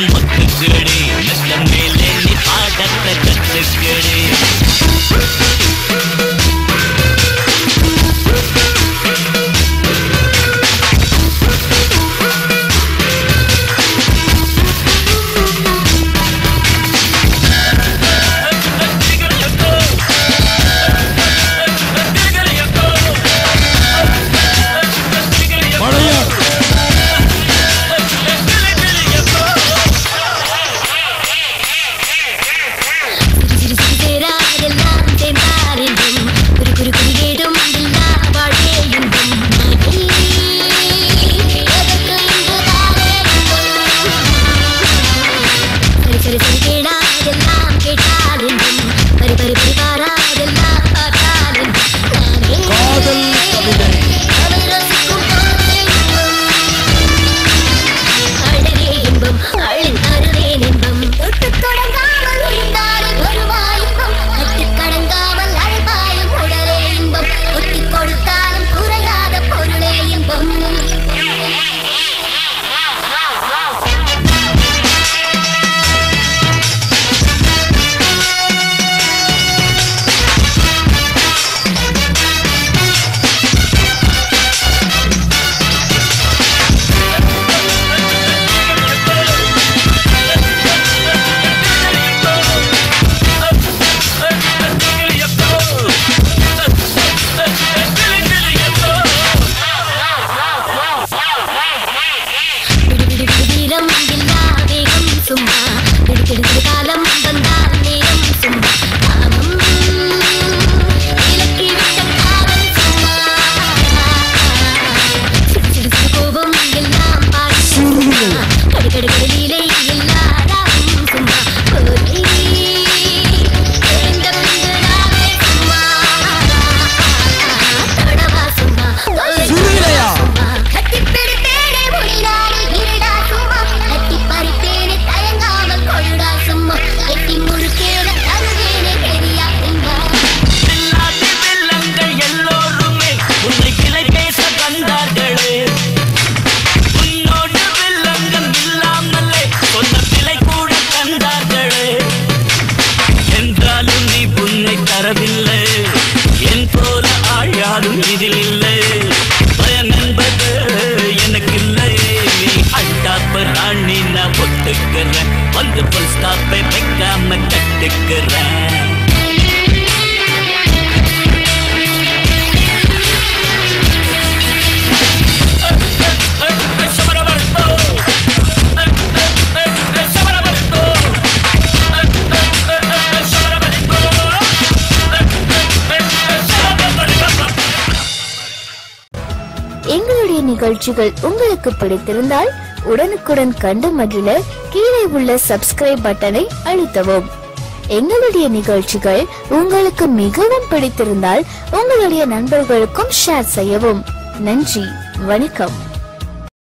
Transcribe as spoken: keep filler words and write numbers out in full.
எல்லாரும் ஒத்துக்கடி மெத்த மேலே நீ பாடத்தை கத்துக்கடி என் போல ஆழாலும் இதில் இல்லை பயம் என்பது எனக்கு இல்லை அட்டாப்ப ராணி நான் ஒத்துக்கிறேன் வந்து புல் ஸ்டாப்பை வைக்காம கட்டுக்கிறேன் எங்களுடைய நிகழ்ச்சிகள் உங்களுக்கு பிடித்திருந்தால் உடனுக்குடன் கண்டு மகிழ கீழே உள்ள சப்ஸ்கிரைப் பட்டனை அழுத்தவும். எங்களுடைய நிகழ்ச்சிகள் உங்களுக்கு மிகவும் பிடித்திருந்தால் உங்களுடைய நண்பர்களுக்கும் ஷேர் செய்யவும். நன்றி, வணக்கம்.